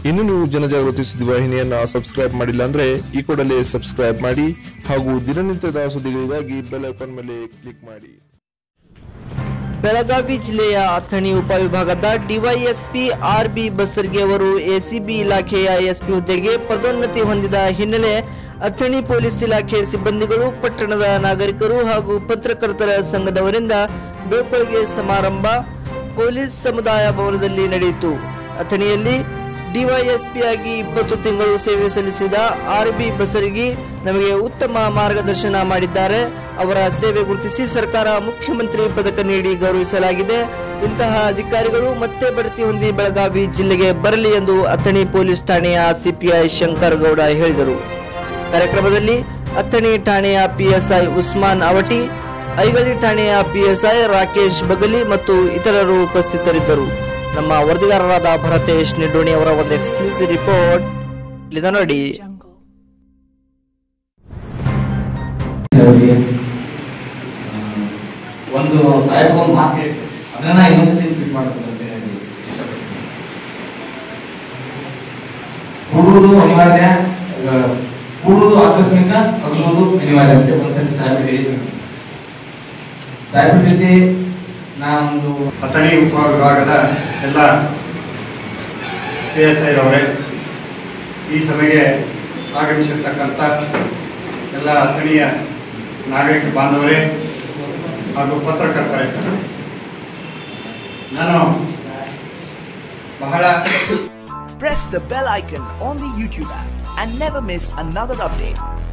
ಇನ್ನು ನೀವು ಜನಜಾಗೃತಿ ಸುದ್ದಿವಾಹಿನಿಯನ್ನ ಸಬ್ಸ್ಕ್ರೈಬ್ ಮಾಡಿಲ್ಲ ಅಂದ್ರೆ ಈ ಕೂಡಲೇ ಸಬ್ಸ್ಕ್ರೈಬ್ ಮಾಡಿ ಹಾಗೂ ದಿನನಿತ್ಯದ ಸುದ್ದಿಗಳಿಗಾಗಿ ಬೆಲ್ ಐಕಾನ್ ಮೇಲೆ ಕ್ಲಿಕ್ ಮಾಡಿ. ಬೆಳಗಾವಿ ಜಿಲ್ಲೆಯ ಅಥಣಿ ಉಪವಿಭಾಗದ ಡಿವೈಎಸ್ಪಿ ಆರ್.ಬಿ. ಬಸರ್ಗಿ ಅವರು ಎಸಿಬಿ ಇಲಾಖೆಯ ಎಸ್ಪಿ ಹುದ್ದೆಗೆ ಪದೋನ್ನತಿ ಹೊಂದಿದ ಹಿನ್ನೆಲೆ ಅಥಣಿ ಪೊಲೀಸ್ ಇಲಾಖೆ ಸಿಬ್ಬಂದಿಗಳು, ಪಟ್ಟಣದ ನಾಗರಿಕರು ಹಾಗೂ ಪತ್ರಕರ್ತರ ಸಂಘದವರಿಂದ ಬೀಳ್ಕೊಡುಗೆ ಸಮಾರಂಭ ಪೊಲೀಸ್ ಸಮುದಾಯ ಭವನದಲ್ಲಿ ನಡೆಯಿತು. ಅಥಣಿಯಲ್ಲಿ ಡಿವೈಎಸ್ಪಿ ಆಗಿ 20 ತಿಂಗಳು ಸೇವೆ ಸಲ್ಲಿಸಿದ ಆರ್.ಬಿ. ಬಸರ್ಗಿ ನಮಗೆ ಉತ್ತಮ ಮಾರ್ಗದರ್ಶನ ಮಾಡಿದ್ದಾರೆ. ಅವರ ಸೇವೆ ಗುರುತಿಸಿ ಸರ್ಕಾರ ಮುಖ್ಯಮಂತ್ರಿ ಪದಕ ನೀಡಿ ಗೌರವಿಸಲಾಗಿದೆ. ಇಂತಹ ಅಧಿಕಾರಿಗಳು ಮತ್ತೆ ಬಡ್ತಿ ಹೊಂದಿ ಬೆಳಗಾವಿ ಜಿಲ್ಲೆಗೆ ಬರಲಿ ಎಂದು ಅಥಣಿ ಪೊಲೀಸ್ ಠಾಣೆಯ ಸಿಪಿಐ ಶಂಕರ್ ಗೌಡ ಹೇಳಿದರು. ಕಾರ್ಯಕ್ರಮದಲ್ಲಿ ಅಥಣಿ ಠಾಣೆಯ ಪಿಎಸ್ಐ ಉಸ್ಮಾನ್ ಅವಟಿ, ಐಗಳಿ ಠಾಣೆಯ ಪಿಎಸ್ಐ ರಾಕೇಶ್ ಬಗಲಿ ಮತ್ತು ಇತರರು ಉಪಸ್ಥಿತರಿದ್ದರು. ನಮ್ಮ ವರದಿಗಾರರಾದ ಭರತೇಶ್ ನಿಡೋಣಿ ಅವರ ಒಂದು ಎಕ್ಸ್ಕ್ಲೂಸಿವ್ ರಿಪೋರ್ಟ್ ಇಲ್ಲಿದೆ ನೋಡಿ. ಒಂದು ಸಾಹೇಬ್ ಒಂದು ಮಾತು ಹೇಳಿ ಅದನ್ನ ಇನ್ನೊಂದ್ಸತಿ ಟ್ರೀಟ್ ಮಾಡ್ಬೇಕಂತ ಹೇಳಿ ಕೂಡುವುದು ಅನಿವಾರ್ಯ, ಕೂಡುವುದು ಆಕಸ್ಮಿಕ, ಹಗಲುವುದು ಅನಿವಾರ್ಯ ಅಂತ ಒಂದ್ಸತಿ ಸಾಹೇಬ್ ಹೇಳಿದ್ರು. ಸಾಹೇಬ್ ಜೊತೆ ನಾನೊಂದು ಅಥಣಿ ಉಪವಿಭಾಗದ ಎಲ್ಲ PSI ರವರೇ, ಈ ಸಭೆಗೆ ಆಗಮಿಸಿರ್ತಕ್ಕಂಥ ಎಲ್ಲ ಅಥಣಿಯ ನಾಗರಿಕ ಬಾಂಧವರೇ ಹಾಗೂ ಪತ್ರಕರ್ತರೇ, ನಾನು ಬಹಳ Press the bell icon on the YouTube app and never miss another update.